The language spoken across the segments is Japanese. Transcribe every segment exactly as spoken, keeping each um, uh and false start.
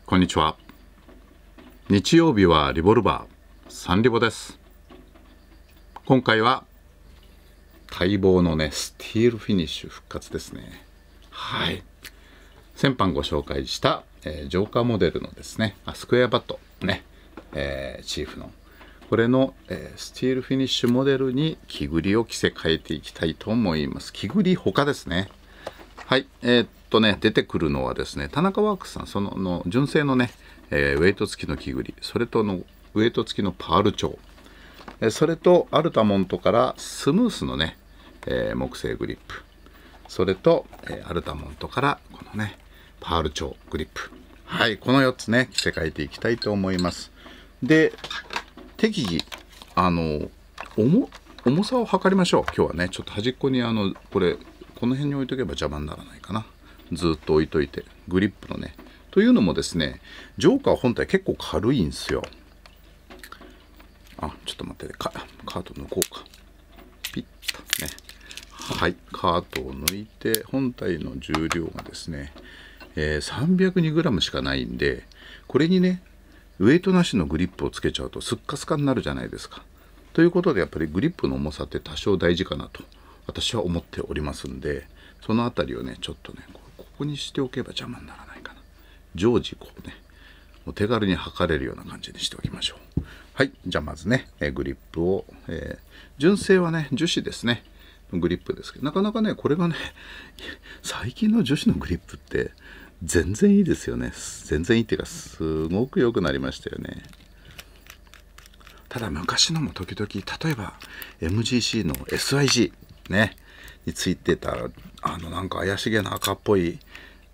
こんにちは。日曜日はリボルバーサンリボです。今回は待望のねスティールフィニッシュ復活ですね。はい、先般ご紹介した、えー、ジョーカーモデルのですねスクエアバットね、えー、チーフのこれの、えー、スティールフィニッシュモデルに木繰りを着せ替えていきたいと思います。木繰り他ですね。はい、えー、っとね出てくるのはですね、田中ワークスさん、そのの純正のね、えー、ウェイト付きの木繰り、それとのウェイト付きのパール調、えー、それとアルタモントからスムースのね、えー、木製グリップ、それと、えー、アルタモントからこのねパール調グリップ、はい、このよっつね着せ替えていきたいと思います。で、適宜あの重重さを測りましょう。今日はねちょっと端っこにあのこれこの辺に置いとけば邪魔にならないかな。ずっと置いといてグリップのね、というのもですね、ジョーカー本体結構軽いんですよ。あ、ちょっと待って、カート抜こうか。ピッとね、はい、カートを抜いて本体の重量がですね、えー、さんびゃくにグラム しかないんで、これにねウェイトなしのグリップをつけちゃうとスッカスカになるじゃないですか。ということでやっぱりグリップの重さって多少大事かなと私は思っておりますんで、そのあたりをねちょっとねここにしておけば邪魔にならないかな。常時こうねお手軽に測れるような感じにしておきましょう。はい、じゃあまずねグリップを、えー、純正はね樹脂ですねグリップですけど、なかなかねこれがね最近の樹脂のグリップって全然いいですよね。全然いいっていうかすごく良くなりましたよね。ただ昔のも時々例えば エムジーシー の エスアイジー ねについてたあのなんか怪しげな赤っぽい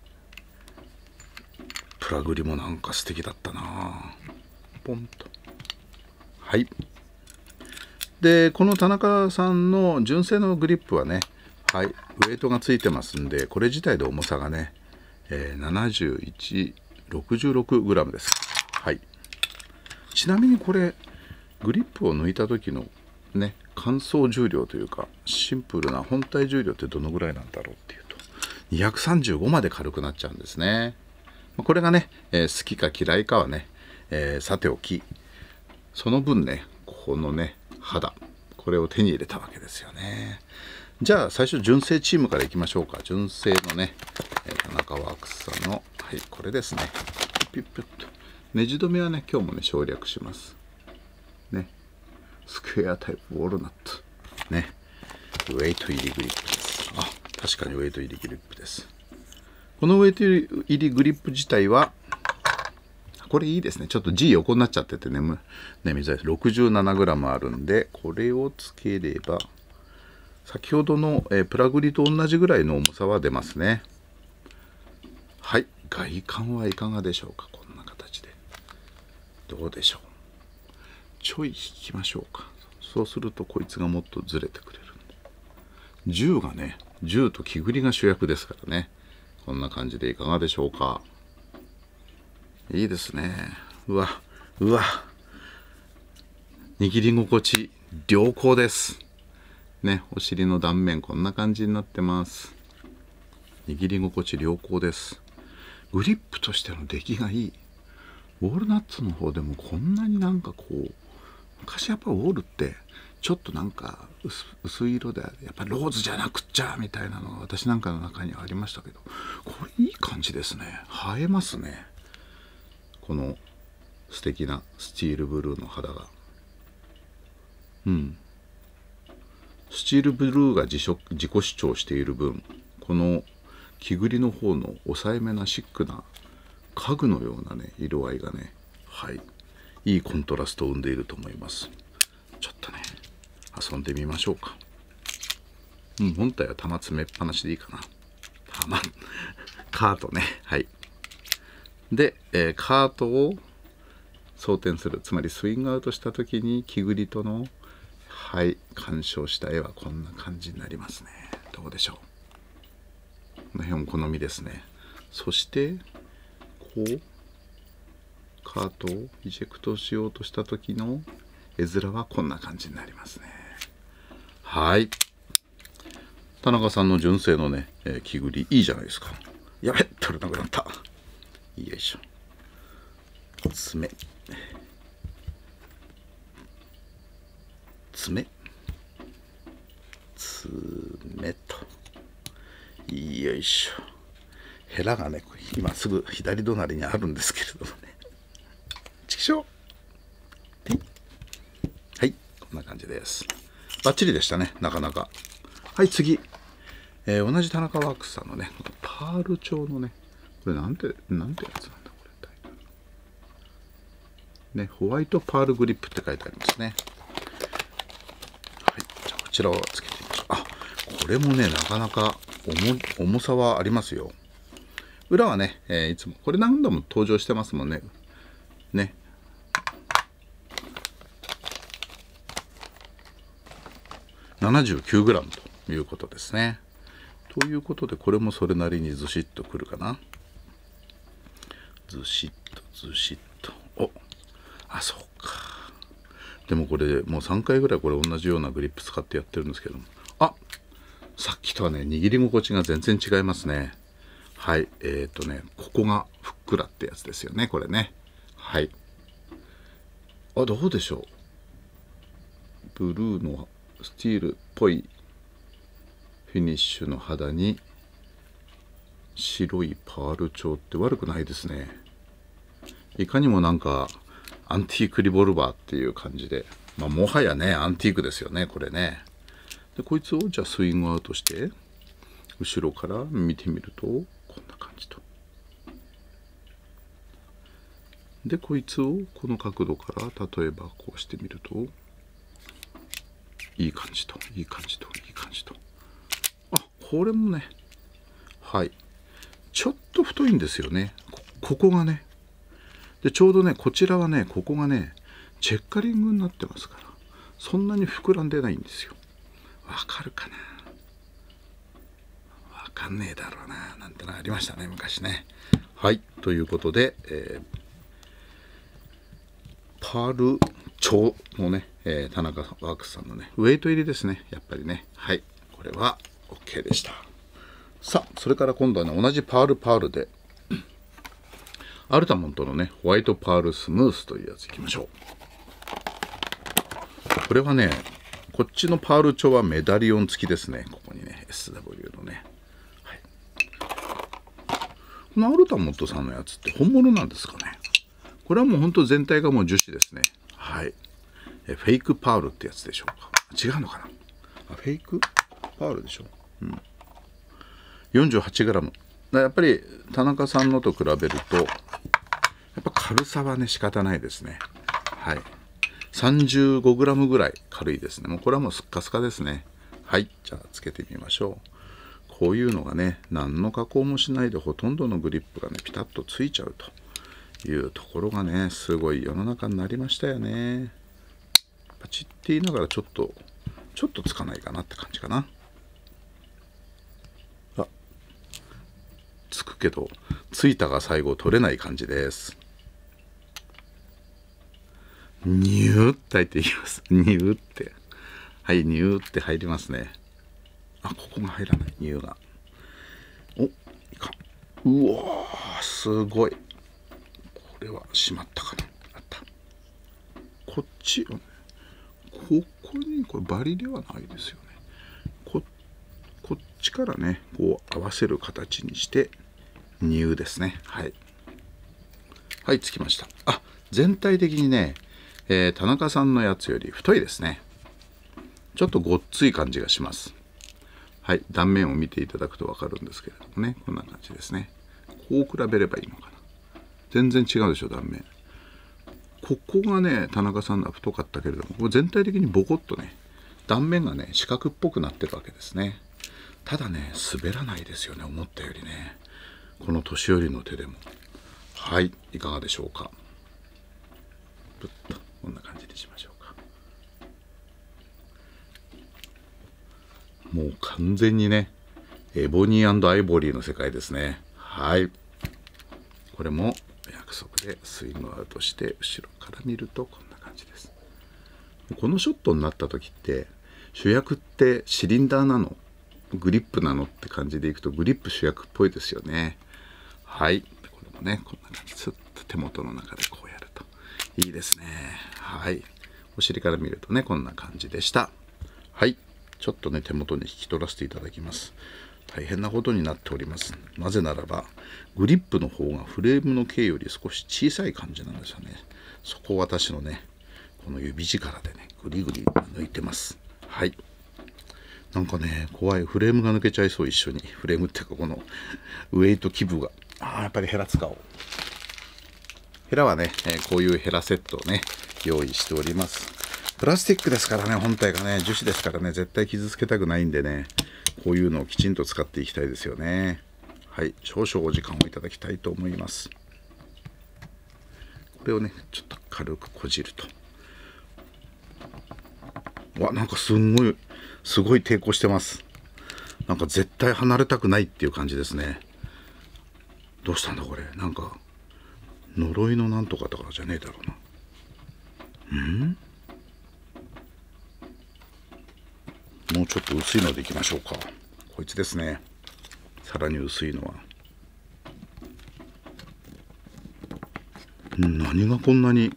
プラグリもなんか素敵だったな。ポンと。はい。でこの田中さんの純正のグリップはね、はい、ウェイトがついてますんで、これ自体で重さがね、えー、ななじゅういち、ろくじゅうろくグラム です。はい。ちなみにこれグリップを抜いた時のね乾燥重量というかシンプルな本体重量ってどのぐらいなんだろうっていうとにひゃくさんじゅうごまで軽くなっちゃうんですね。これがね、えー、好きか嫌いかはね、えー、さておき、その分ねこのね肌これを手に入れたわけですよね。じゃあ最初純正チームからいきましょうか。純正のね、えー、田中ワークスさんのはいこれですね。ピッピッとネジ止めはね今日もね省略しますね。スクエアタイプウォールナットね、ウェイト入りグリップです。あ、確かにウェイト入りグリップです。このウェイト入りグリップ自体はこれいいですね。ちょっと G 横になっちゃっててね、ねみづらいです。 ろくじゅうななグラム あるんで、これをつければ先ほどの、えー、プラグリと同じぐらいの重さは出ますね。はい、外観はいかがでしょうか。こんな形でどうでしょう。ちょい引きましょうか。そうするとこいつがもっとずれてくれるんで、銃がね銃と木繰りが主役ですからね。こんな感じでいかがでしょうか。いいですね。うわうわ握り心地良好ですね。お尻の断面こんな感じになってます。握り心地良好です。グリップとしての出来がいい。ウォールナッツの方でもこんなになんかこう、昔やっぱウォールってちょっとなんか 薄, 薄い色でやっぱローズじゃなくっちゃみたいなのが私なんかの中にはありましたけど、これいい感じですね。映えますね。この素敵なスチールブルーの肌が、うんスチールブルーが 自, 自己主張している分、この木繰りの方の抑えめなシックな家具のようなね色合いがね、はいいいコントラストを生んでいると思います。ちょっとね遊んでみましょうか。うん、本体は玉詰めっぱなしでいいかな。玉カートね、はいで、えー、カートを装填する、つまりスイングアウトした時に木繰りとのはい鑑賞した絵はこんな感じになりますね。どうでしょう。この辺も好みですね。そしてこうカートをイジェクトしようとした時の絵面はこんな感じになりますね。はい、田中さんの純正のね、えー、木繰りいいじゃないですか。やべっ取れなくなった。よいしょ。 爪爪爪と、よいしょ。ヘラがね今すぐ左隣にあるんですけれどもね、ちくしょう。はい、こんな感じです。バッチリでしたね、なかなか。はい、次、えー、同じ田中ワークスさんのねパール調のね、これなんてなんてやつなんだこれね、ホワイトパールグリップって書いてありますね。はい、じゃあこちらをつけてみましょう。あ、これもねなかなか 重, 重さはありますよ。裏はね、えー、いつもこれ何度も登場してますもんね。ね。ななじゅうきゅうグラム ということですね。ということでこれもそれなりにずしっとくるかな。ずしっとずしっと。お、あ、そうか。でもこれもうさんかいぐらいこれ同じようなグリップ使ってやってるんですけども、あ、さっきとはね握り心地が全然違いますね。はい、えっとねここがふっくらってやつですよね、これね。はい。あ、どうでしょう。ブルーのスティールっぽいフィニッシュの肌に白いパール調って悪くないですね。いかにもなんかアンティークリボルバーっていう感じで、まあ、もはやねアンティークですよねこれね。でこいつをじゃあスイングアウトして後ろから見てみるとこんな感じと。でこいつをこの角度から例えばこうしてみるといい感じといい感じといい感じと。あ、これもね、はい、ちょっと太いんですよね こ, ここがね。でちょうどねこちらはねここがねチェッカリングになってますから、そんなに膨らんでないんですよ。わかるかな。わかんねえだろうななんてのありましたね昔ね。はい、ということで、えー、パール調のね、えー、田中ワークスさんのねウェイト入りですね、やっぱりね。はい、これは OK でした。さあそれから今度はね同じパールパールでアルタモントのねホワイトパールスムースというやついきましょう。これはねこっちのパール調はメダリオン付きですね。ここにね エスダブリュー のね、はい、このアルタモントさんのやつって本物なんですかね。これはもうほんと全体がもう樹脂ですね。はい、えフェイクパールってやつでしょうか。違うのかな。あ、フェイクパールでしょ。うん、よんじゅうはちグラム。やっぱり田中さんのと比べるとやっぱ軽さはね仕方ないですね。はい、さんじゅうごグラム ぐらい軽いですね。もうこれはもうスッカスカですね。はい、じゃあつけてみましょう。こういうのがね何の加工もしないでほとんどのグリップがねピタッとついちゃうというところがねすごい世の中になりましたよね。パチって言いながらちょっとちょっとつかないかなって感じかな。あ、つくけどついたが最後取れない感じです。ニューって入っていきます。ニューって。はい、ニューって入りますね。あ、ここが入らない、ニューが。お、いかん。うわー、すごい。これはしまったかな。あった。こっち、ここに、これバリではないですよね。こ、こっちからね、こう合わせる形にして、ニューですね。はい。はい、つきました。あ、全体的にね、えー、田中さんのやつより太いですね。ちょっとごっつい感じがします。はい、断面を見ていただくと分かるんですけれどもね、こんな感じですね。こう比べればいいのかな。全然違うでしょ、断面。ここがね、田中さんのは太かったけれども、ここ全体的にボコッとね、断面がね、四角っぽくなってるわけですね。ただね、滑らないですよね、思ったよりね。この年寄りの手でも。はい、いかがでしょうか。ぶっとこんな感じにしましょうか。もう完全にねエボニー&アイボリーの世界ですね。はい、これも約束でスイングアウトして後ろから見るとこんな感じです。このショットになった時って主役ってシリンダーなのグリップなのって感じでいくとグリップ主役っぽいですよね。はい、これもねこんな感じ、ちょっと手元の中でこうやるいいですね。はい。お尻から見るとね、こんな感じでした。はい。ちょっとね、手元に引き取らせていただきます。大変なことになっております。なぜならば、グリップの方がフレームの径より少し小さい感じなんですよね。そこを私のね、この指力でね、ぐりぐり抜いてます。はい。なんかね、怖い。フレームが抜けちゃいそう、一緒に。フレームっていうか、このウエイト基部が。ああ、やっぱりヘラ使おう。ヘラはね、えー、こういうヘラセットをね、用意しております。プラスチックですからね、本体がね、樹脂ですからね、絶対傷つけたくないんでね、こういうのをきちんと使っていきたいですよね。はい、少々お時間をいただきたいと思います。これをね、ちょっと軽くこじると。わ、なんかすんごい、すごい抵抗してます。なんか絶対離れたくないっていう感じですね。どうしたんだこれ。なんか、呪いのなんとかとかじゃねえだろうな。うんもうちょっと薄いのでいきましょうか。こいつですね。さらに薄いのは。何がこんなに。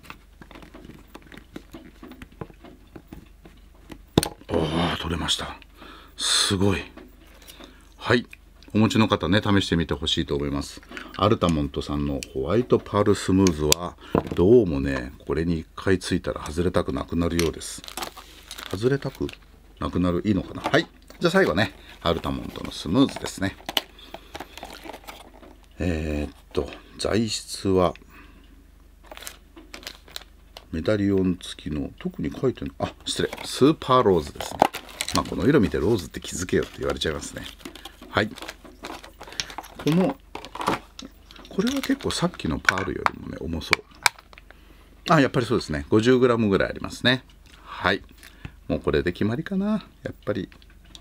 ああ、取れました。すごい。はい。お持ちの方ね、試してみてほしいと思います。アルタモントさんのホワイトパールスムーズは、どうもね、これにいっかいついたら外れたくなくなるようです。外れたくなくなる、いいのかな。はい。じゃあ最後ね、アルタモントのスムーズですね。えー、っと、材質は、メダリオン付きの、特に書いてるの、あ、失礼、スーパーローズですね。まあ、この色見てローズって気づけよって言われちゃいますね。はい。この、これは結構さっきのパールよりもね、重そう。あ、やっぱりそうですね。ごじゅうグラムぐらいありますね。はい。もうこれで決まりかな。やっぱり。よ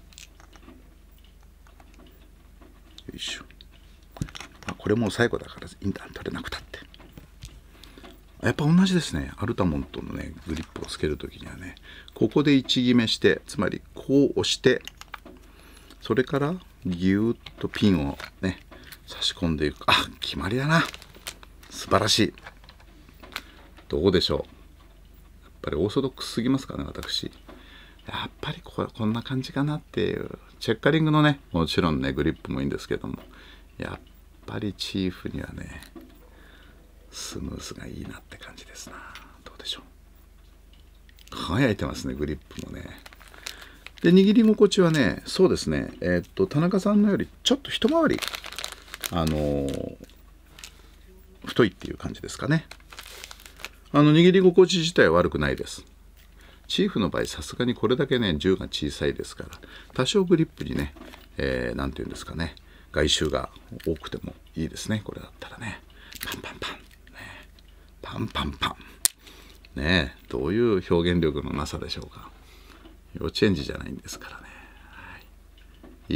いしょ。あ、これもう最後だからインターン取れなくたって。やっぱ同じですね。アルタモントのね、グリップをつけるときにはね、ここで位置決めして、つまりこう押して、それからギューッとピンをね、差し込んでいく。あ、決まりだな。素晴らしい。どうでしょう。やっぱりオーソドックスすぎますかね、私。やっぱりここんな感じかなっていう。チェッカリングのね、もちろんね、グリップもいいんですけども、やっぱりチーフにはね、スムースがいいなって感じですな。どうでしょう。輝いてますね、グリップもね。で、握り心地はね、そうですね、えー、っと、田中さんのよりちょっと一回り、あのー、太いっていう感じですかね。あの、握り心地自体は悪くないです。チーフの場合、さすがにこれだけね、銃が小さいですから、多少グリップにね、えー、なんていうんですかね、外周が多くてもいいですね、これだったらね。パンパンパン。ね、パンパンパン。ねえ、どういう表現力のなさでしょうか。幼稚園児じゃないんですからね。はい、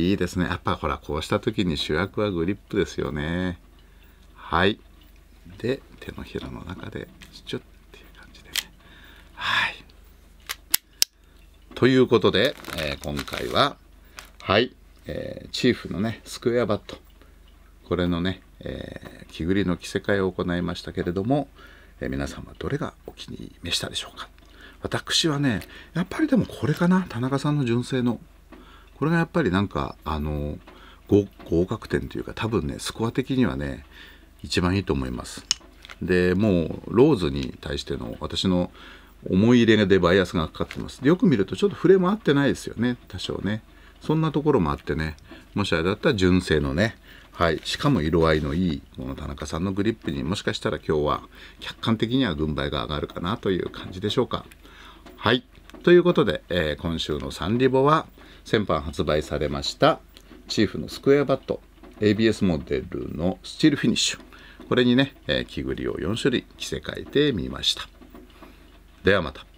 いいですね。やっぱほら、こうした時に主役はグリップですよね。はい。で、手のひらの中で、チュッっていう感じでね。はい。ということで、えー、今回は、はい、えー、チーフのね、スクエアバット。これのね、えー、木繰りの着せ替えを行いましたけれども、えー、皆さんはどれがお気に召したでしょうか。私はね、やっぱりでもこれかな。田中さんの純正の。これがやっぱりなんか、あの、合, 合格点というか、多分ね、スコア的にはね、一番いいと思います。で、もう、ローズに対しての私の思い入れでバイアスがかかってます。でよく見るとちょっとフレーム合ってないですよね。多少ね。そんなところもあってね。もしあれだったら純正のね。はい。しかも色合いのいい、この田中さんのグリップにもしかしたら今日は客観的には軍配が上がるかなという感じでしょうか。はい。ということで、えー、今週のサンリボは先般発売されましたチーフのスクエアバット エービーエス モデルのスチールフィニッシュ。これにね、えー、木繰りをよん種類着せ替えてみました。ではまた。